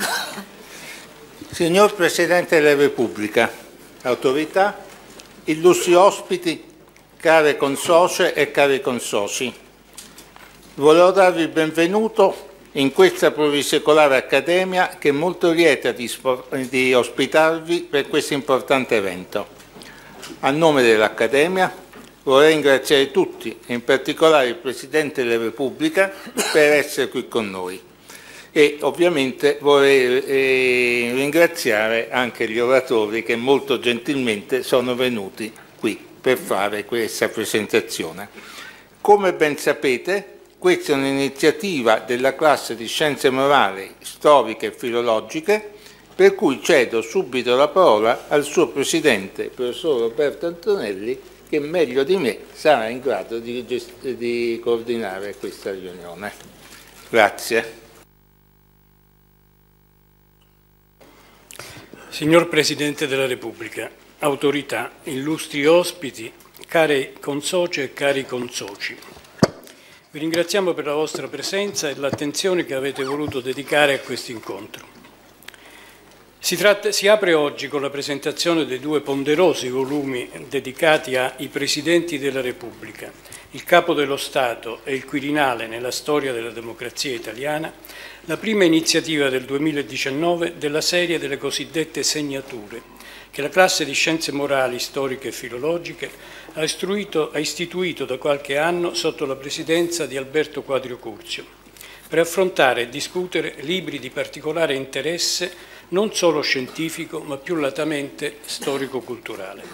Signor Presidente della Repubblica, autorità, illustri ospiti, care consocie e cari consoci, volevo darvi il benvenuto in questa plurisecolare accademia che è molto lieta di ospitarvi per questo importante evento. A nome dell'Accademia vorrei ringraziare tutti, e in particolare il Presidente della Repubblica, per essere qui con noi. E ovviamente vorrei ringraziare anche gli oratori che molto gentilmente sono venuti qui per fare questa presentazione. Come ben sapete, questa è un'iniziativa della classe di Scienze Morali, Storiche e Filologiche, per cui cedo subito la parola al suo Presidente, il professor Roberto Antonelli, che meglio di me sarà in grado di coordinare questa riunione. Grazie. Signor Presidente della Repubblica, autorità, illustri ospiti, care consocie e cari consoci, vi ringraziamo per la vostra presenza e l'attenzione che avete voluto dedicare a questo incontro. Si apre oggi con la presentazione dei due ponderosi volumi dedicati ai Presidenti della Repubblica, il Capo dello Stato e il Quirinale nella storia della democrazia italiana, la prima iniziativa del 2019 della serie delle cosiddette segnature, che la classe di Scienze Morali, Storiche e Filologiche ha istituito da qualche anno sotto la presidenza di Alberto Quadrio Curzio, per affrontare e discutere libri di particolare interesse non solo scientifico, ma più latamente storico-culturale.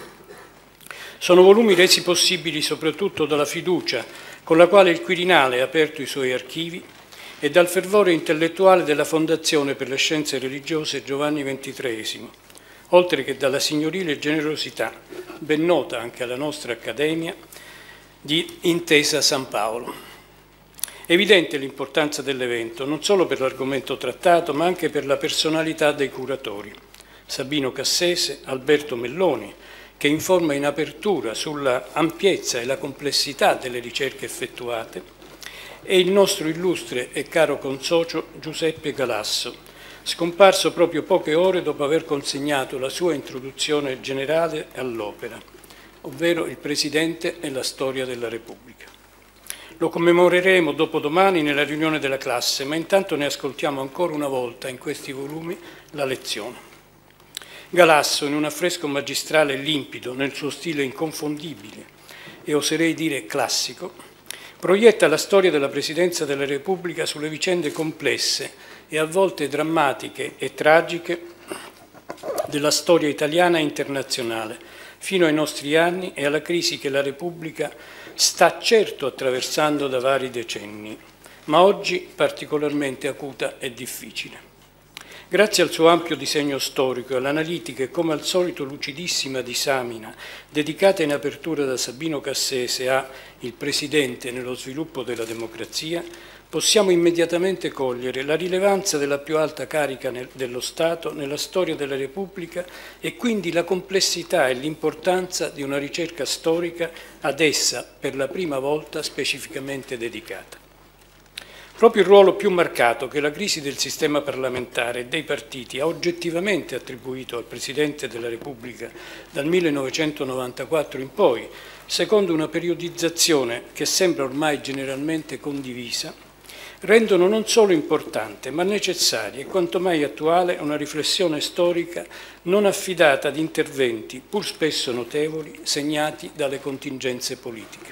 Sono volumi resi possibili soprattutto dalla fiducia con la quale il Quirinale ha aperto i suoi archivi e dal fervore intellettuale della Fondazione per le Scienze Religiose Giovanni XXIII, oltre che dalla signorile generosità, ben nota anche alla nostra Accademia, di Intesa San Paolo. È evidente l'importanza dell'evento, non solo per l'argomento trattato, ma anche per la personalità dei curatori. Sabino Cassese, Alberto Melloni, che informa in apertura sulla ampiezza e la complessità delle ricerche effettuate, e il nostro illustre e caro consocio Giuseppe Galasso, scomparso proprio poche ore dopo aver consegnato la sua introduzione generale all'opera, ovvero il Presidente e la storia della Repubblica. Lo commemoreremo dopodomani nella riunione della classe, ma intanto ne ascoltiamo ancora una volta in questi volumi la lezione. Galasso, in un affresco magistrale limpido, nel suo stile inconfondibile e oserei dire classico, proietta la storia della Presidenza della Repubblica sulle vicende complesse e a volte drammatiche e tragiche della storia italiana e internazionale, fino ai nostri anni e alla crisi che la Repubblica sta certo attraversando da vari decenni, ma oggi particolarmente acuta e difficile. Grazie al suo ampio disegno storico e all'analitica e come al solito lucidissima disamina dedicata in apertura da Sabino Cassese a Il Presidente nello sviluppo della democrazia, possiamo immediatamente cogliere la rilevanza della più alta carica dello Stato nella storia della Repubblica e quindi la complessità e l'importanza di una ricerca storica ad essa per la prima volta specificamente dedicata. Proprio il ruolo più marcato che la crisi del sistema parlamentare e dei partiti ha oggettivamente attribuito al Presidente della Repubblica dal 1994 in poi, secondo una periodizzazione che sembra ormai generalmente condivisa, rendono non solo importante, ma necessaria e quanto mai attuale una riflessione storica non affidata ad interventi, pur spesso notevoli, segnati dalle contingenze politiche.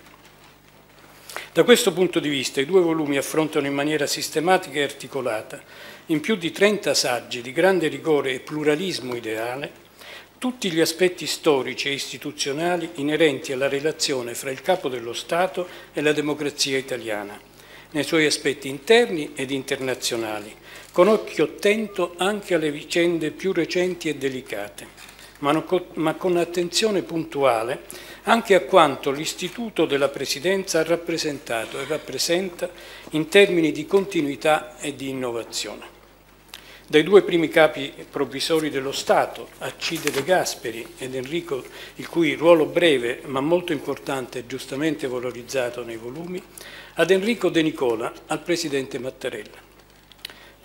Da questo punto di vista i due volumi affrontano in maniera sistematica e articolata, in più di 30 saggi di grande rigore e pluralismo ideale, tutti gli aspetti storici e istituzionali inerenti alla relazione fra il Capo dello Stato e la democrazia italiana, nei suoi aspetti interni ed internazionali, con occhio attento anche alle vicende più recenti e delicate, ma con attenzione puntuale anche a quanto l'istituto della Presidenza ha rappresentato e rappresenta in termini di continuità e di innovazione. Dai due primi capi provvisori dello Stato, Alcide De Gasperi ed Enrico, il cui ruolo breve ma molto importante è giustamente valorizzato nei volumi, ad Enrico De Nicola, al Presidente Mattarella.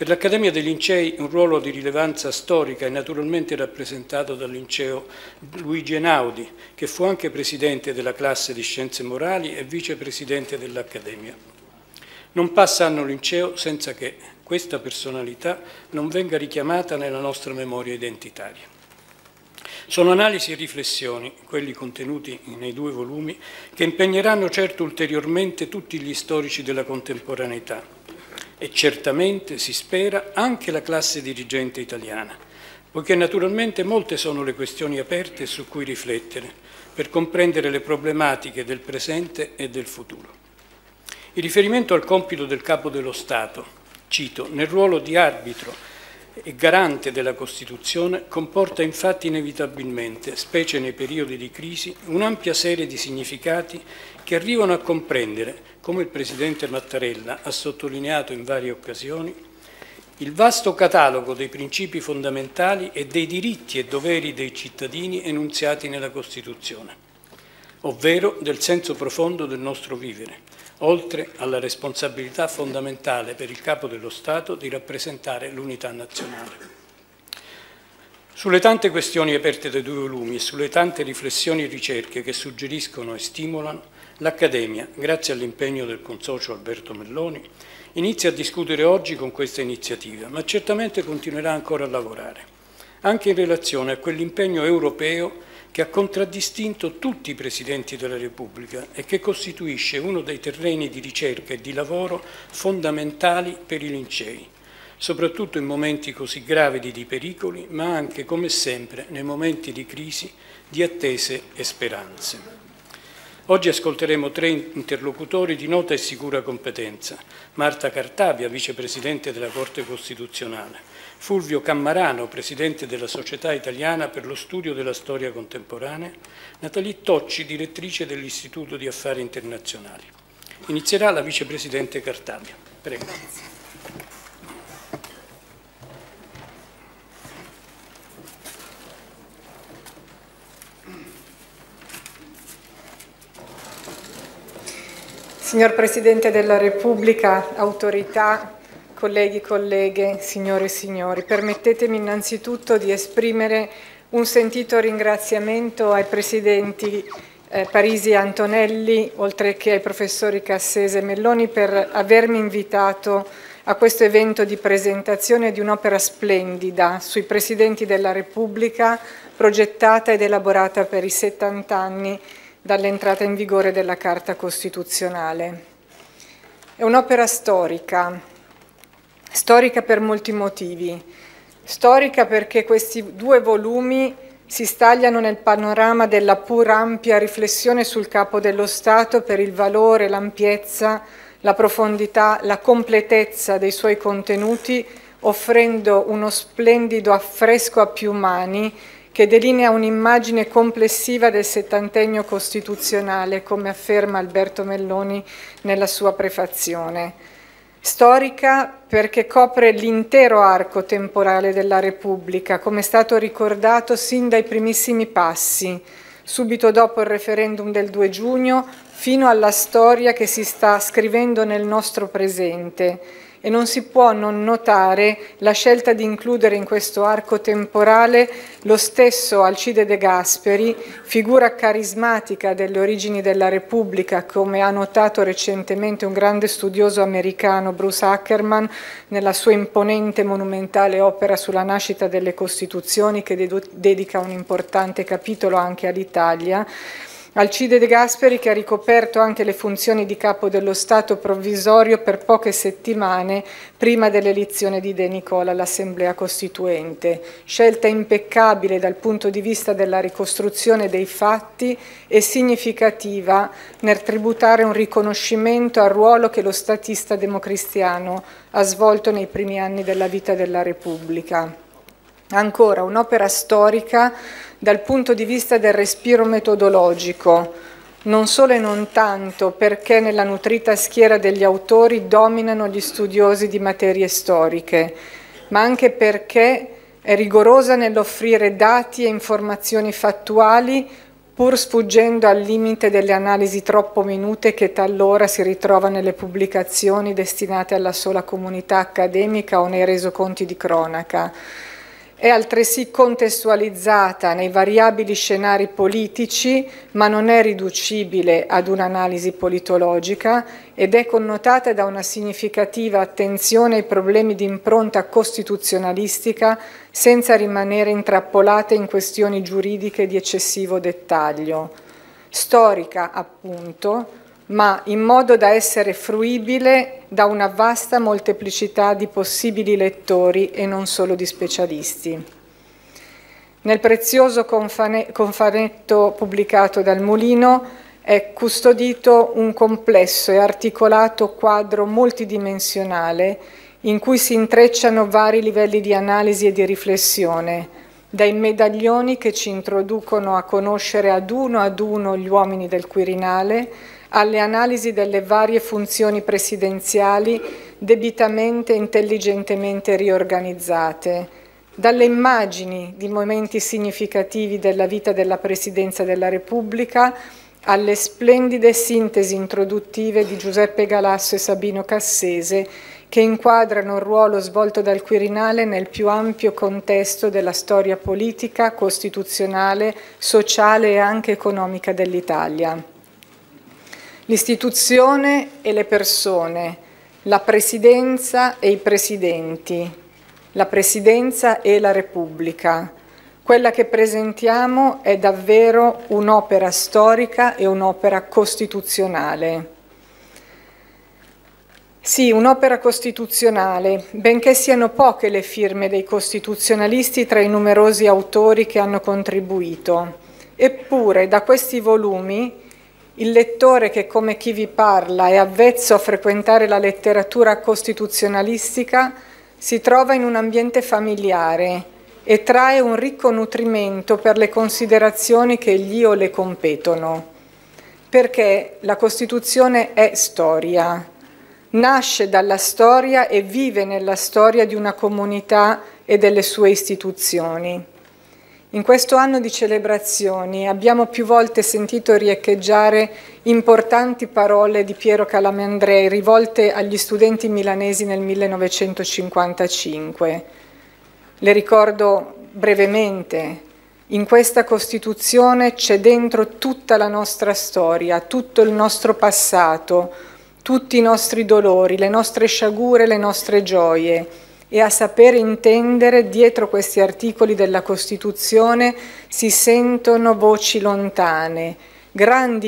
Per l'Accademia dei Lincei un ruolo di rilevanza storica è naturalmente rappresentato dal Liceo Luigi Einaudi, che fu anche presidente della classe di Scienze Morali e vicepresidente dell'Accademia. Non passa anno liceo senza che questa personalità non venga richiamata nella nostra memoria identitaria. Sono analisi e riflessioni, quelli contenuti nei 2 volumi, che impegneranno certo ulteriormente tutti gli storici della contemporaneità e certamente, si spera, anche la classe dirigente italiana, poiché naturalmente molte sono le questioni aperte su cui riflettere per comprendere le problematiche del presente e del futuro. Il riferimento al compito del Capo dello Stato, cito, nel ruolo di arbitro e garante della Costituzione, comporta infatti inevitabilmente, specie nei periodi di crisi, un'ampia serie di significati che arrivano a comprendere, come il Presidente Mattarella ha sottolineato in varie occasioni, il vasto catalogo dei principi fondamentali e dei diritti e doveri dei cittadini enunziati nella Costituzione, ovvero del senso profondo del nostro vivere, oltre alla responsabilità fondamentale per il Capo dello Stato di rappresentare l'unità nazionale. Sulle tante questioni aperte dai 2 volumi e sulle tante riflessioni e ricerche che suggeriscono e stimolano, l'Accademia, grazie all'impegno del consocio Alberto Melloni, inizia a discutere oggi con questa iniziativa, ma certamente continuerà ancora a lavorare, anche in relazione a quell'impegno europeo che ha contraddistinto tutti i Presidenti della Repubblica e che costituisce uno dei terreni di ricerca e di lavoro fondamentali per i Lincei, soprattutto in momenti così gravidi di pericoli, ma anche, come sempre, nei momenti di crisi, di attese e speranze. Oggi ascolteremo 3 interlocutori di nota e sicura competenza: Marta Cartabia, vicepresidente della Corte Costituzionale, Fulvio Cammarano, presidente della Società Italiana per lo Studio della Storia Contemporanea, Nathalie Tocci, direttrice dell'Istituto di Affari Internazionali. Inizierà la vicepresidente Cartabia. Prego. Signor Presidente della Repubblica, autorità, colleghi e colleghe, signore e signori, permettetemi innanzitutto di esprimere un sentito ringraziamento ai Presidenti Parisi e Antonelli, oltre che ai professori Cassese e Melloni, per avermi invitato a questo evento di presentazione di un'opera splendida sui Presidenti della Repubblica, progettata ed elaborata per i 70 anni dall'entrata in vigore della Carta Costituzionale. È un'opera storica per molti motivi. Storica perché questi 2 volumi si stagliano nel panorama della pur ampia riflessione sul Capo dello Stato per il valore, l'ampiezza, la profondità, la completezza dei suoi contenuti, offrendo uno splendido affresco a più mani che delinea un'immagine complessiva del settantennio costituzionale, come afferma Alberto Melloni nella sua prefazione. Storica perché copre l'intero arco temporale della Repubblica, come è stato ricordato sin dai primissimi passi, subito dopo il referendum del 2 giugno, fino alla storia che si sta scrivendo nel nostro presente. E non si può non notare la scelta di includere in questo arco temporale lo stesso Alcide De Gasperi, figura carismatica delle origini della Repubblica, come ha notato recentemente un grande studioso americano, Bruce Ackerman, nella sua imponente e monumentale opera sulla nascita delle Costituzioni, che dedica un importante capitolo anche all'Italia. Alcide De Gasperi, che ha ricoperto anche le funzioni di Capo dello Stato provvisorio per poche settimane prima dell'elezione di De Nicola all'Assemblea Costituente. Scelta impeccabile dal punto di vista della ricostruzione dei fatti e significativa nel tributare un riconoscimento al ruolo che lo statista democristiano ha svolto nei primi anni della vita della Repubblica. Ancora, un'opera storica dal punto di vista del respiro metodologico, non solo e non tanto perché nella nutrita schiera degli autori dominano gli studiosi di materie storiche, ma anche perché è rigorosa nell'offrire dati e informazioni fattuali pur sfuggendo al limite delle analisi troppo minute che talora si ritrova nelle pubblicazioni destinate alla sola comunità accademica o nei resoconti di cronaca. È altresì contestualizzata nei variabili scenari politici, ma non è riducibile ad un'analisi politologica ed è connotata da una significativa attenzione ai problemi di impronta costituzionalistica senza rimanere intrappolate in questioni giuridiche di eccessivo dettaglio. Storica, appunto, ma in modo da essere fruibile da una vasta molteplicità di possibili lettori e non solo di specialisti. Nel prezioso cofanetto pubblicato dal Mulino è custodito un complesso e articolato quadro multidimensionale in cui si intrecciano vari livelli di analisi e di riflessione, dai medaglioni che ci introducono a conoscere ad uno gli uomini del Quirinale, alle analisi delle varie funzioni presidenziali debitamente e intelligentemente riorganizzate, dalle immagini di momenti significativi della vita della Presidenza della Repubblica alle splendide sintesi introduttive di Giuseppe Galasso e Sabino Cassese che inquadrano il ruolo svolto dal Quirinale nel più ampio contesto della storia politica, costituzionale, sociale e anche economica dell'Italia. L'istituzione e le persone, la Presidenza e i Presidenti, la Presidenza e la Repubblica. Quella che presentiamo è davvero un'opera storica e un'opera costituzionale. Sì, un'opera costituzionale, benché siano poche le firme dei costituzionalisti tra i numerosi autori che hanno contribuito. Eppure, da questi volumi, il lettore che, come chi vi parla, è avvezzo a frequentare la letteratura costituzionalistica, si trova in un ambiente familiare e trae un ricco nutrimento per le considerazioni che gli o le competono. Perché la Costituzione è storia, nasce dalla storia e vive nella storia di una comunità e delle sue istituzioni. In questo anno di celebrazioni abbiamo più volte sentito riecheggiare importanti parole di Piero Calamandrei rivolte agli studenti milanesi nel 1955. Le ricordo brevemente. In questa Costituzione c'è dentro tutta la nostra storia, tutto il nostro passato, tutti i nostri dolori, le nostre sciagure, le nostre gioie. E a sapere intendere, dietro questi articoli della Costituzione si sentono voci lontane, grandi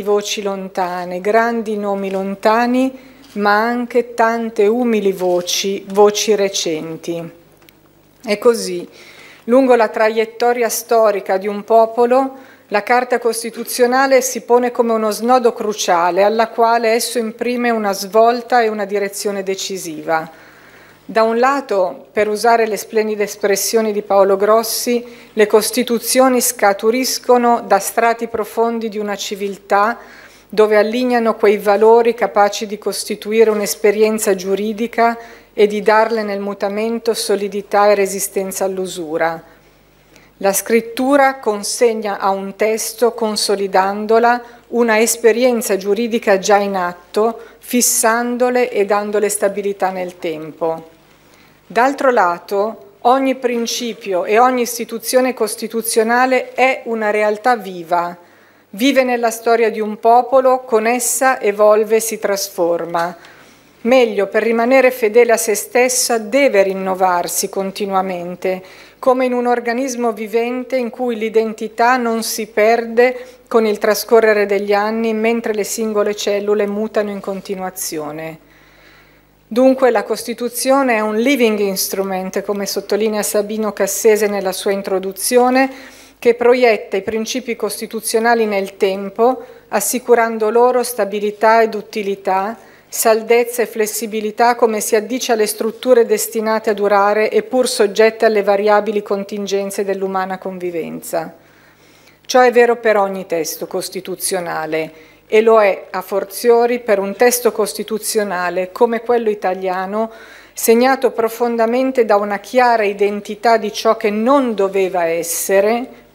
nomi lontani, ma anche tante umili voci recenti. E così, lungo la traiettoria storica di un popolo, la Carta Costituzionale si pone come uno snodo cruciale alla quale esso imprime una svolta e una direzione decisiva. Da un lato, per usare le splendide espressioni di Paolo Grossi, le Costituzioni scaturiscono da strati profondi di una civiltà dove allineano quei valori capaci di costituire un'esperienza giuridica e di darle nel mutamento solidità e resistenza all'usura. La scrittura consegna a un testo, consolidandola, una esperienza giuridica già in atto, fissandole e dandole stabilità nel tempo. D'altro lato, ogni principio e ogni istituzione costituzionale è una realtà viva, vive nella storia di un popolo, con essa evolve e si trasforma. Meglio, per rimanere fedele a se stessa, deve rinnovarsi continuamente, come in un organismo vivente in cui l'identità non si perde con il trascorrere degli anni, mentre le singole cellule mutano in continuazione. Dunque la Costituzione è un living instrument, come sottolinea Sabino Cassese nella sua introduzione, che proietta i principi costituzionali nel tempo, assicurando loro stabilità ed utilità, saldezza e flessibilità come si addice alle strutture destinate a durare e pur soggette alle variabili contingenze dell'umana convivenza. Ciò è vero per ogni testo costituzionale, e lo è a fortiori per un testo costituzionale come quello italiano, segnato profondamente da una chiara identità di ciò che non doveva essere,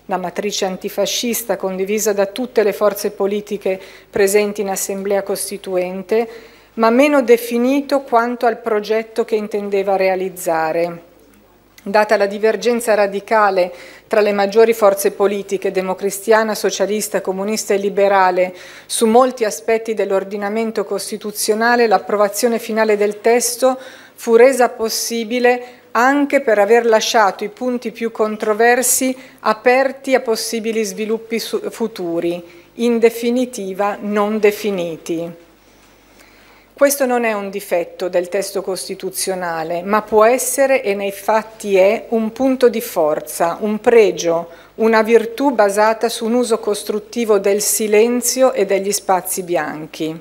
la matrice antifascista condivisa da tutte le forze politiche presenti in Assemblea Costituente, ma meno definito quanto al progetto che intendeva realizzare. Data la divergenza radicale tra le maggiori forze politiche, democristiana, socialista, comunista e liberale, su molti aspetti dell'ordinamento costituzionale, l'approvazione finale del testo fu resa possibile anche per aver lasciato i punti più controversi aperti a possibili sviluppi futuri, in definitiva non definiti. Questo non è un difetto del testo costituzionale, ma può essere, e nei fatti è, un punto di forza, un pregio, una virtù basata su un uso costruttivo del silenzio e degli spazi bianchi.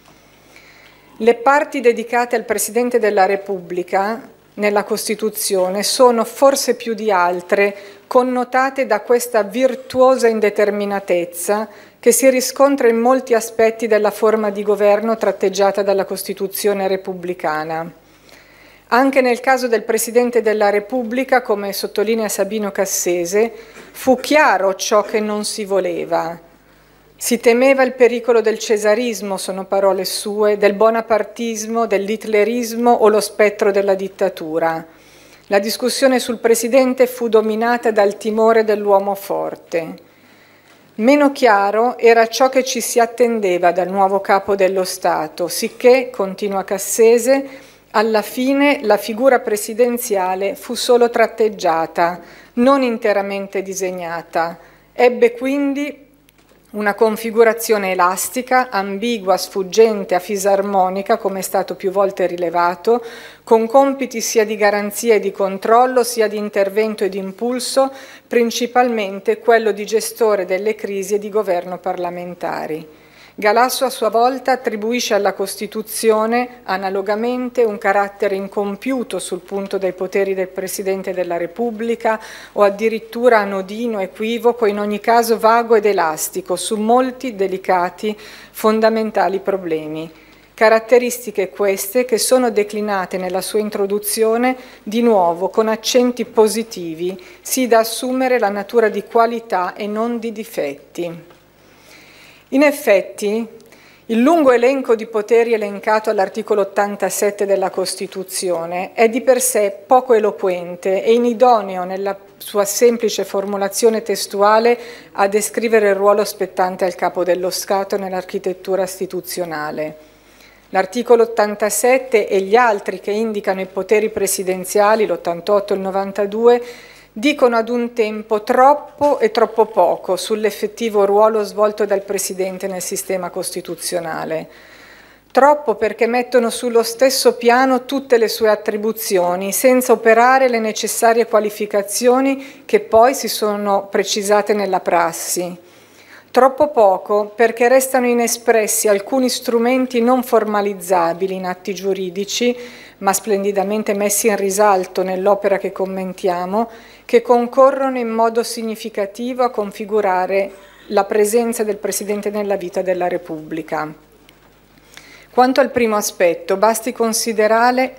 Le parti dedicate al Presidente della Repubblica nella Costituzione sono, forse più di altre, connotate da questa virtuosa indeterminatezza che si riscontra in molti aspetti della forma di governo tratteggiata dalla Costituzione repubblicana. Anche nel caso del Presidente della Repubblica, come sottolinea Sabino Cassese, fu chiaro ciò che non si voleva. Si temeva il pericolo del cesarismo, sono parole sue, del bonapartismo, dell'hitlerismo o lo spettro della dittatura. La discussione sul Presidente fu dominata dal timore dell'uomo forte. Meno chiaro era ciò che ci si attendeva dal nuovo capo dello Stato, sicché, continua Cassese, alla fine la figura presidenziale fu solo tratteggiata, non interamente disegnata. Ebbe quindi una configurazione elastica, ambigua, sfuggente, a fisarmonica, come è stato più volte rilevato, con compiti sia di garanzia e di controllo, sia di intervento e di impulso, principalmente quello di gestore delle crisi e di governo parlamentari. Galasso a sua volta attribuisce alla Costituzione analogamente un carattere incompiuto sul punto dei poteri del Presidente della Repubblica o addirittura anodino, equivoco, in ogni caso vago ed elastico su molti delicati, fondamentali problemi. Caratteristiche queste che sono declinate nella sua introduzione di nuovo con accenti positivi, sì da assumere la natura di qualità e non di difetti. In effetti, il lungo elenco di poteri elencato all'articolo 87 della Costituzione è di per sé poco eloquente e inidoneo nella sua semplice formulazione testuale a descrivere il ruolo spettante al Capo dello Stato nell'architettura istituzionale. L'articolo 87 e gli altri che indicano i poteri presidenziali, l'88 e il 92, dicono ad un tempo troppo e troppo poco sull'effettivo ruolo svolto dal Presidente nel sistema costituzionale. Troppo perché mettono sullo stesso piano tutte le sue attribuzioni, senza operare le necessarie qualificazioni che poi si sono precisate nella prassi. Troppo poco perché restano inespressi alcuni strumenti non formalizzabili in atti giuridici, ma splendidamente messi in risalto nell'opera che commentiamo, che concorrono in modo significativo a configurare la presenza del Presidente nella vita della Repubblica. Quanto al primo aspetto, basti considerare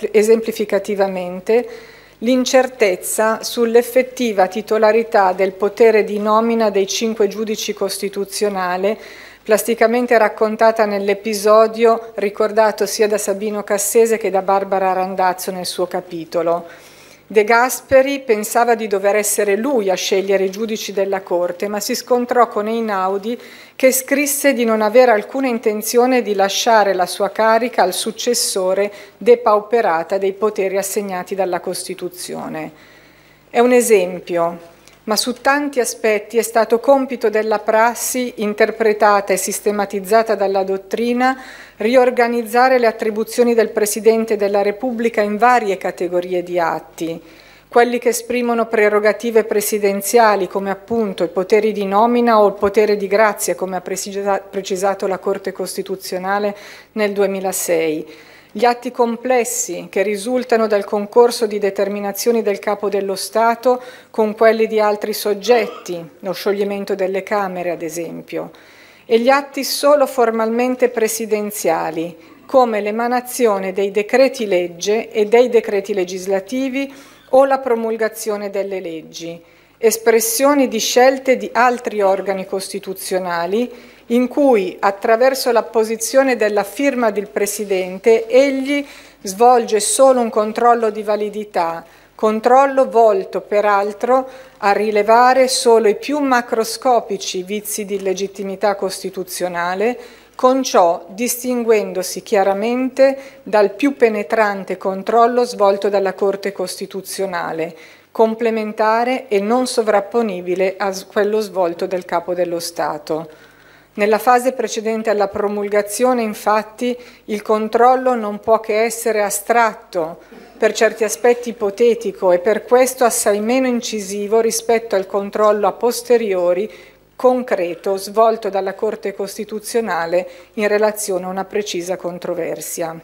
esemplificativamente l'incertezza sull'effettiva titolarità del potere di nomina dei 5 giudici costituzionali, plasticamente raccontata nell'episodio ricordato sia da Sabino Cassese che da Barbara Randazzo nel suo capitolo. De Gasperi pensava di dover essere lui a scegliere i giudici della Corte, ma si scontrò con Einaudi che scrisse di non avere alcuna intenzione di lasciare la sua carica al successore depauperata dei poteri assegnati dalla Costituzione. È un esempio, ma su tanti aspetti è stato compito della prassi, interpretata e sistematizzata dalla dottrina, riorganizzare le attribuzioni del Presidente della Repubblica in varie categorie di atti, quelli che esprimono prerogative presidenziali come appunto i poteri di nomina o il potere di grazia, come ha precisato la Corte Costituzionale nel 2006, gli atti complessi che risultano dal concorso di determinazioni del Capo dello Stato con quelli di altri soggetti, lo scioglimento delle Camere ad esempio, e gli atti solo formalmente presidenziali, come l'emanazione dei decreti legge e dei decreti legislativi o la promulgazione delle leggi, espressioni di scelte di altri organi costituzionali in cui, attraverso l'apposizione della firma del Presidente, egli svolge solo un controllo di validità, controllo volto peraltro a rilevare solo i più macroscopici vizi di illegittimità costituzionale, con ciò distinguendosi chiaramente dal più penetrante controllo svolto dalla Corte Costituzionale, complementare e non sovrapponibile a quello svolto dal Capo dello Stato. Nella fase precedente alla promulgazione, infatti, il controllo non può che essere astratto, per certi aspetti ipotetico e per questo assai meno incisivo rispetto al controllo a posteriori concreto svolto dalla Corte Costituzionale in relazione a una precisa controversia.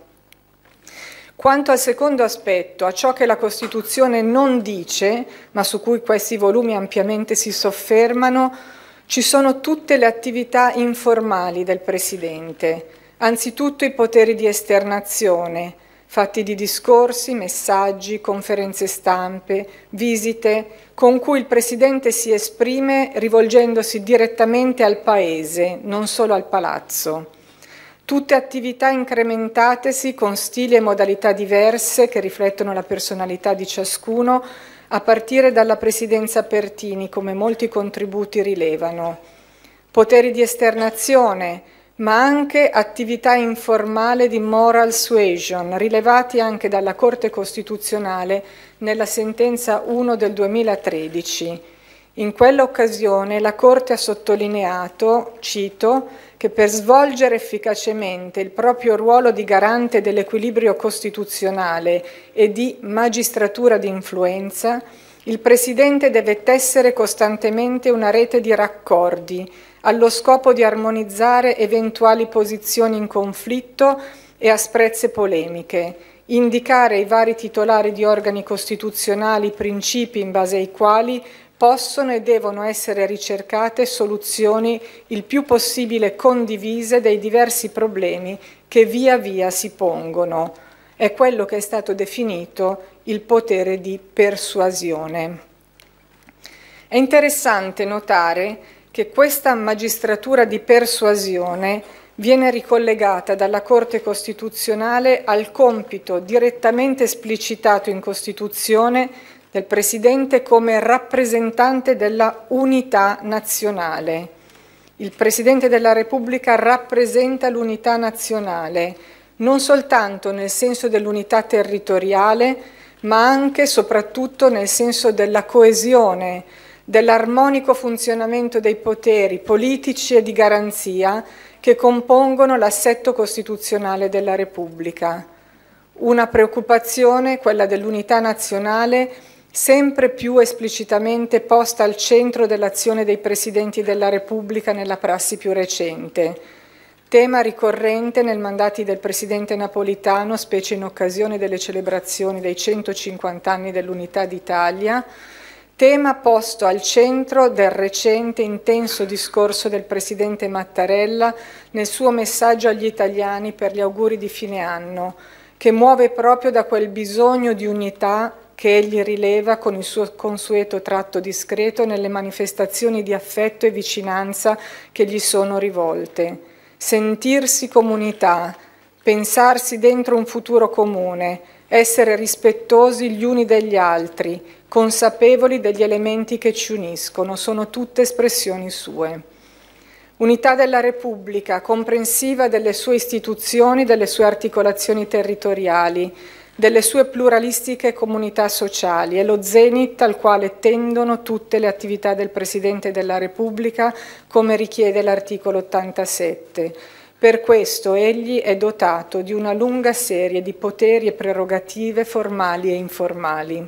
Quanto al secondo aspetto, a ciò che la Costituzione non dice, ma su cui questi volumi ampiamente si soffermano, ci sono tutte le attività informali del Presidente, anzitutto i poteri di esternazione, fatti di discorsi, messaggi, conferenze stampe, visite, con cui il Presidente si esprime rivolgendosi direttamente al Paese, non solo al Palazzo. Tutte attività incrementatesi con stili e modalità diverse che riflettono la personalità di ciascuno, a partire dalla Presidenza Pertini, come molti contributi rilevano. Poteri di esternazione, ma anche attività informale di moral suasion, rilevati anche dalla Corte Costituzionale nella sentenza 1 del 2013. In quell'occasione la Corte ha sottolineato, cito, che per svolgere efficacemente il proprio ruolo di garante dell'equilibrio costituzionale e di magistratura di influenza, il Presidente deve tessere costantemente una rete di raccordi, allo scopo di armonizzare eventuali posizioni in conflitto e asprezze polemiche, indicare ai vari titolari di organi costituzionali i principi in base ai quali possono e devono essere ricercate soluzioni il più possibile condivise dei diversi problemi che via via si pongono. È quello che è stato definito il potere di persuasione. È interessante notare che questa magistratura di persuasione viene ricollegata dalla Corte Costituzionale al compito direttamente esplicitato in Costituzione del Presidente come rappresentante della unità nazionale. Il Presidente della Repubblica rappresenta l'unità nazionale, non soltanto nel senso dell'unità territoriale, ma anche e soprattutto nel senso della coesione, dell'armonico funzionamento dei poteri politici e di garanzia che compongono l'assetto costituzionale della Repubblica. Una preoccupazione, quella dell'unità nazionale, sempre più esplicitamente posta al centro dell'azione dei Presidenti della Repubblica nella prassi più recente. Tema ricorrente nei mandati del Presidente Napolitano, specie in occasione delle celebrazioni dei 150 anni dell'Unità d'Italia, tema posto al centro del recente intenso discorso del Presidente Mattarella nel suo messaggio agli italiani per gli auguri di fine anno, che muove proprio da quel bisogno di unità che egli rileva con il suo consueto tratto discreto nelle manifestazioni di affetto e vicinanza che gli sono rivolte. Sentirsi comunità, pensarsi dentro un futuro comune, essere rispettosi gli uni degli altri, consapevoli degli elementi che ci uniscono, sono tutte espressioni sue. Unità della Repubblica, comprensiva delle sue istituzioni, delle sue articolazioni territoriali, delle sue pluralistiche comunità sociali, è lo zenit al quale tendono tutte le attività del Presidente della Repubblica, come richiede l'articolo 87. Per questo egli è dotato di una lunga serie di poteri e prerogative formali e informali.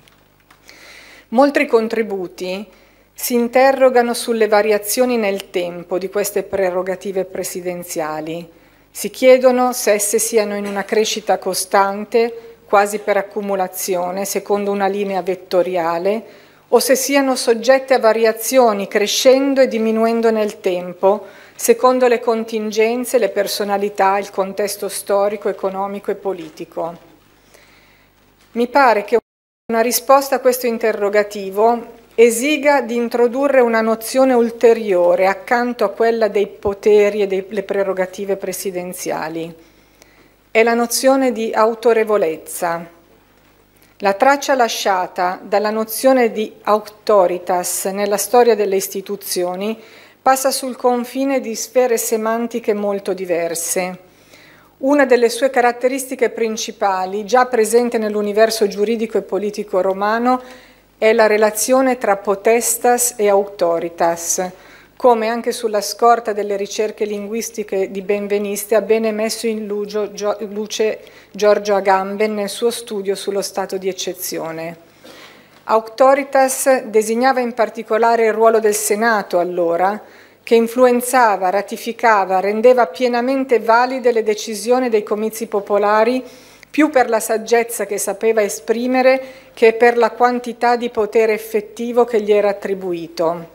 Molti contributi si interrogano sulle variazioni nel tempo di queste prerogative presidenziali. Si chiedono se esse siano in una crescita costante, quasi per accumulazione, secondo una linea vettoriale, o se siano soggette a variazioni crescendo e diminuendo nel tempo, secondo le contingenze, le personalità, il contesto storico, economico e politico. Mi pare che una risposta a questo interrogativo esiga di introdurre una nozione ulteriore accanto a quella dei poteri e delle prerogative presidenziali. È la nozione di autorevolezza. La traccia lasciata dalla nozione di auctoritas nella storia delle istituzioni passa sul confine di sfere semantiche molto diverse. Una delle sue caratteristiche principali, già presente nell'universo giuridico e politico romano, è la relazione tra potestas e auctoritas, come anche sulla scorta delle ricerche linguistiche di Benveniste ha bene messo in luce Giorgio Agamben nel suo studio sullo stato di eccezione. Auctoritas designava in particolare il ruolo del Senato allora, che influenzava, ratificava, rendeva pienamente valide le decisioni dei comizi popolari, più per la saggezza che sapeva esprimere che per la quantità di potere effettivo che gli era attribuito.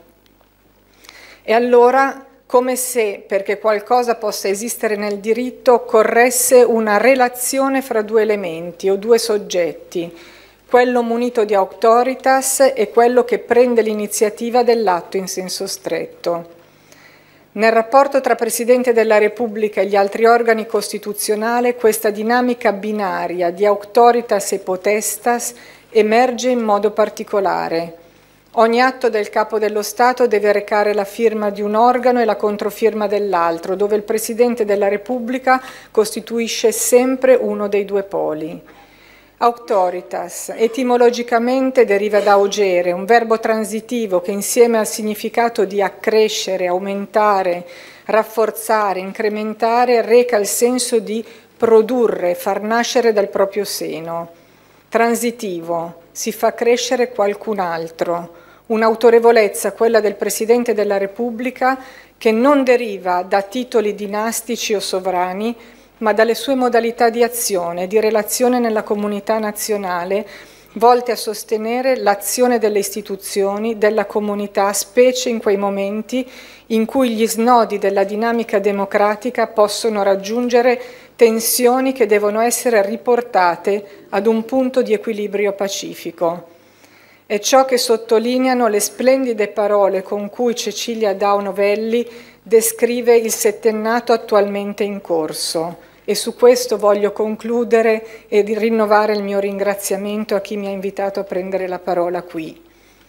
E allora, come se, perché qualcosa possa esistere nel diritto, occorresse una relazione fra due elementi o due soggetti, quello munito di auctoritas e quello che prende l'iniziativa dell'atto in senso stretto. Nel rapporto tra Presidente della Repubblica e gli altri organi costituzionali questa dinamica binaria di auctoritas e potestas emerge in modo particolare. Ogni atto del Capo dello Stato deve recare la firma di un organo e la controfirma dell'altro, dove il Presidente della Repubblica costituisce sempre uno dei due poli. Auctoritas, etimologicamente deriva da augere, un verbo transitivo che insieme al significato di accrescere, aumentare, rafforzare, incrementare, reca il senso di produrre, far nascere dal proprio seno. Transitivo, si fa crescere qualcun altro, un'autorevolezza, quella del Presidente della Repubblica, che non deriva da titoli dinastici o sovrani, ma dalle sue modalità di azione, di relazione nella comunità nazionale, volte a sostenere l'azione delle istituzioni, della comunità, specie in quei momenti in cui gli snodi della dinamica democratica possono raggiungere tensioni che devono essere riportate ad un punto di equilibrio pacifico. È ciò che sottolineano le splendide parole con cui Cecilia Dao Novelli descrive il settennato attualmente in corso. E su questo voglio concludere e rinnovare il mio ringraziamento a chi mi ha invitato a prendere la parola qui.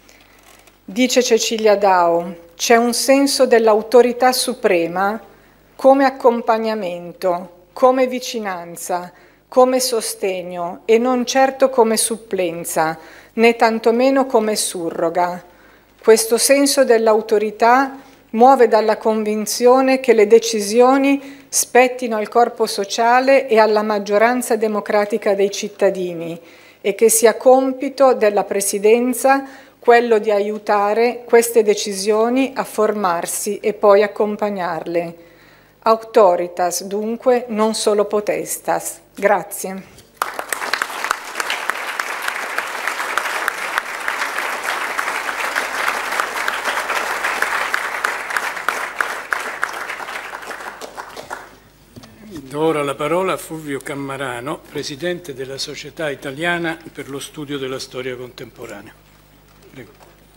Dice Cecilia Dao, c'è un senso dell'autorità suprema come accompagnamento, come vicinanza, come sostegno e non certo come supplenza, né tantomeno come surroga. Questo senso dell'autorità muove dalla convinzione che le decisioni spettino al corpo sociale e alla maggioranza democratica dei cittadini e che sia compito della Presidenza quello di aiutare queste decisioni a formarsi e poi accompagnarle. Auctoritas, dunque, non solo potestas. Grazie. Do ora la parola a Fulvio Cammarano, Presidente della Società Italiana per lo Studio della Storia Contemporanea. Prego.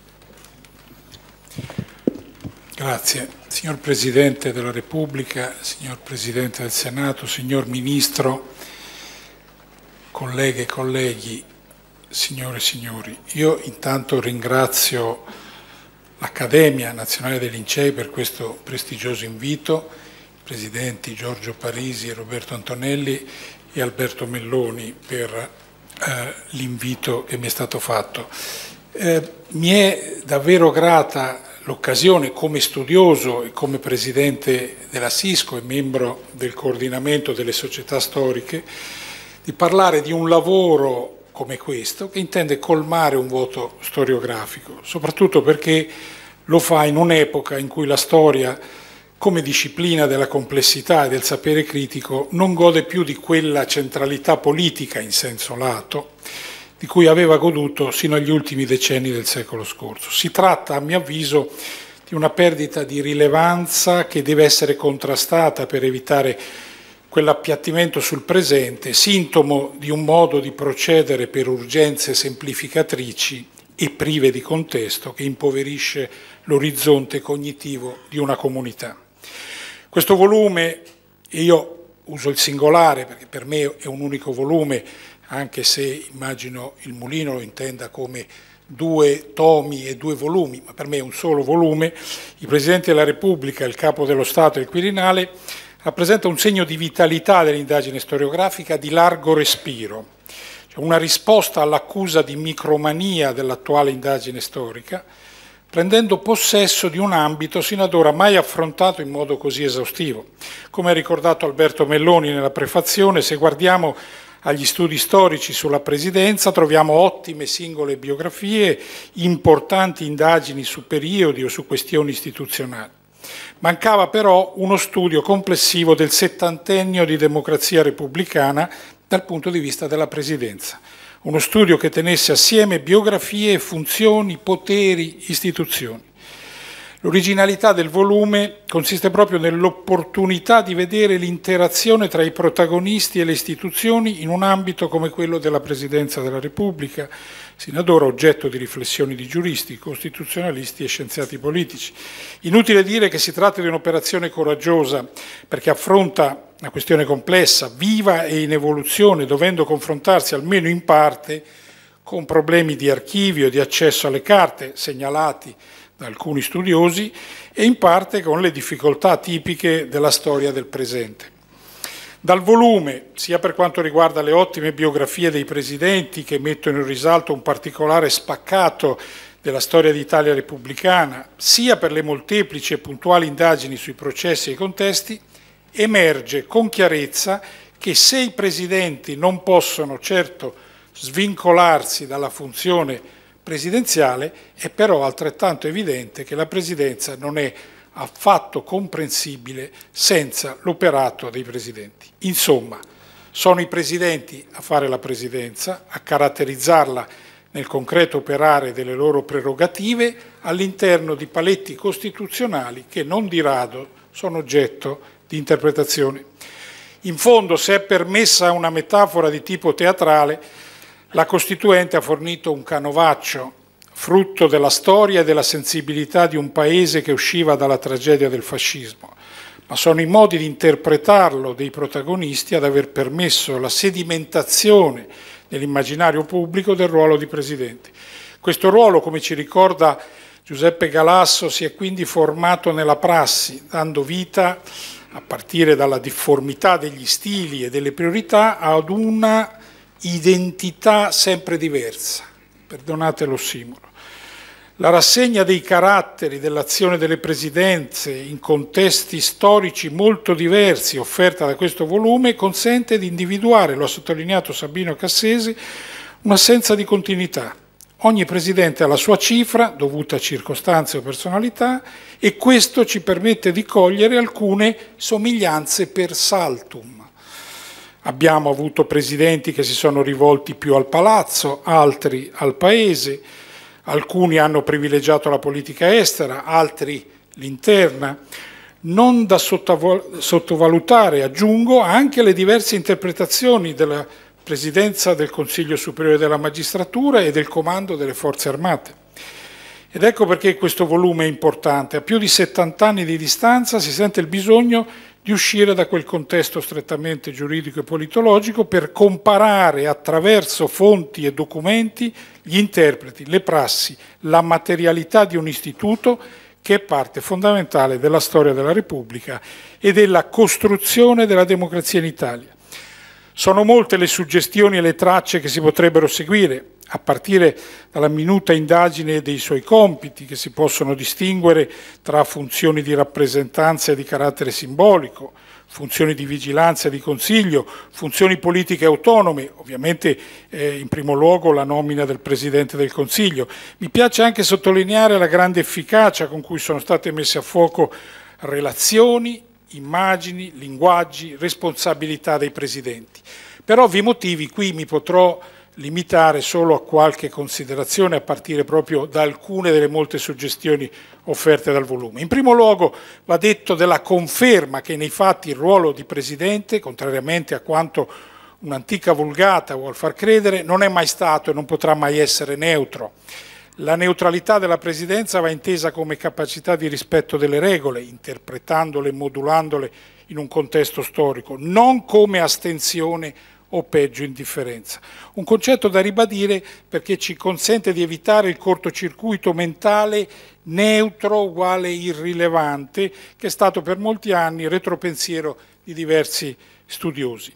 Grazie. Signor Presidente della Repubblica, signor Presidente del Senato, signor Ministro, colleghe e colleghi, signore e signori, io intanto ringrazio l'Accademia Nazionale dei Lincei per questo prestigioso invito, Presidenti Giorgio Parisi e Roberto Antonelli e Alberto Melloni per l'invito che mi è stato fatto. Mi è davvero grata l'occasione come studioso e come Presidente della Sisco e membro del coordinamento delle società storiche di parlare di un lavoro come questo che intende colmare un vuoto storiografico, soprattutto perché lo fa in un'epoca in cui la storia come disciplina della complessità e del sapere critico non gode più di quella centralità politica in senso lato di cui aveva goduto sino agli ultimi decenni del secolo scorso. Si tratta, a mio avviso, di una perdita di rilevanza che deve essere contrastata per evitare quell'appiattimento sul presente, sintomo di un modo di procedere per urgenze semplificatrici e prive di contesto, che impoverisce l'orizzonte cognitivo di una comunità. Questo volume, e io uso il singolare perché per me è un unico volume, anche se immagino il Mulino lo intenda come 2 tomi e 2 volumi, ma per me è un solo volume, il Presidente della Repubblica, il Capo dello Stato e il Quirinale, rappresenta un segno di vitalità dell'indagine storiografica di largo respiro, cioè una risposta all'accusa di micromania dell'attuale indagine storica, prendendo possesso di un ambito sino ad ora mai affrontato in modo così esaustivo. Come ha ricordato Alberto Melloni nella prefazione, se guardiamo agli studi storici sulla Presidenza troviamo ottime singole biografie, importanti indagini su periodi o su questioni istituzionali. Mancava però uno studio complessivo del 70ennio di democrazia repubblicana dal punto di vista della Presidenza. Uno studio che tenesse assieme biografie, funzioni, poteri, istituzioni. L'originalità del volume consiste proprio nell'opportunità di vedere l'interazione tra i protagonisti e le istituzioni in un ambito come quello della Presidenza della Repubblica, sino ad ora oggetto di riflessioni di giuristi, costituzionalisti e scienziati politici. Inutile dire che si tratta di un'operazione coraggiosa perché affronta una questione complessa, viva e in evoluzione, dovendo confrontarsi almeno in parte con problemi di archivio e di accesso alle carte segnalati da alcuni studiosi e in parte con le difficoltà tipiche della storia del presente. Dal volume, sia per quanto riguarda le ottime biografie dei presidenti che mettono in risalto un particolare spaccato della storia d'Italia repubblicana, sia per le molteplici e puntuali indagini sui processi e i contesti, emerge con chiarezza che se i presidenti non possono certo svincolarsi dalla funzione presidenziale, è però altrettanto evidente che la Presidenza non è affatto comprensibile senza l'operato dei presidenti. Insomma, sono i presidenti a fare la Presidenza, a caratterizzarla nel concreto operare delle loro prerogative all'interno di paletti costituzionali che non di rado sono oggetto di interpretazione. In fondo, se è permessa una metafora di tipo teatrale, la Costituente ha fornito un canovaccio, frutto della storia e della sensibilità di un paese che usciva dalla tragedia del fascismo, ma sono i modi di interpretarlo dei protagonisti ad aver permesso la sedimentazione nell'immaginario pubblico del ruolo di presidente. Questo ruolo, come ci ricorda Giuseppe Galasso, si è quindi formato nella prassi, dando vita, a partire dalla difformità degli stili e delle priorità, ad una identità sempre diversa, perdonate l'ossimoro. La rassegna dei caratteri dell'azione delle presidenze in contesti storici molto diversi offerta da questo volume consente di individuare, lo ha sottolineato Sabino Cassesi, un'assenza di continuità. Ogni presidente ha la sua cifra, dovuta a circostanze o personalità, e questo ci permette di cogliere alcune somiglianze per saltum. Abbiamo avuto presidenti che si sono rivolti più al palazzo, altri al paese, alcuni hanno privilegiato la politica estera, altri l'interna. Non da sottovalutare, aggiungo, anche le diverse interpretazioni della Presidenza del Consiglio Superiore della Magistratura e del Comando delle Forze Armate. Ed ecco perché questo volume è importante. A più di 70 anni di distanza si sente il bisogno di uscire da quel contesto strettamente giuridico e politologico per comparare attraverso fonti e documenti gli interpreti, le prassi, la materialità di un istituto che è parte fondamentale della storia della Repubblica e della costruzione della democrazia in Italia. Sono molte le suggestioni e le tracce che si potrebbero seguire, a partire dalla minuta indagine dei suoi compiti, che si possono distinguere tra funzioni di rappresentanza e di carattere simbolico, funzioni di vigilanza e di consiglio, funzioni politiche autonome, ovviamente in primo luogo la nomina del Presidente del Consiglio. Mi piace anche sottolineare la grande efficacia con cui sono state messe a fuoco relazioni, immagini, linguaggi, responsabilità dei presidenti. Per ovvi motivi qui mi potrò limitare solo a qualche considerazione a partire proprio da alcune delle molte suggestioni offerte dal volume. In primo luogo va detto della conferma che nei fatti il ruolo di Presidente, contrariamente a quanto un'antica vulgata vuol far credere, non è mai stato e non potrà mai essere neutro. La neutralità della Presidenza va intesa come capacità di rispetto delle regole, interpretandole e modulandole in un contesto storico, non come astensione o peggio indifferenza. Un concetto da ribadire perché ci consente di evitare il cortocircuito mentale neutro uguale irrilevante che è stato per molti anni retropensiero di diversi studiosi.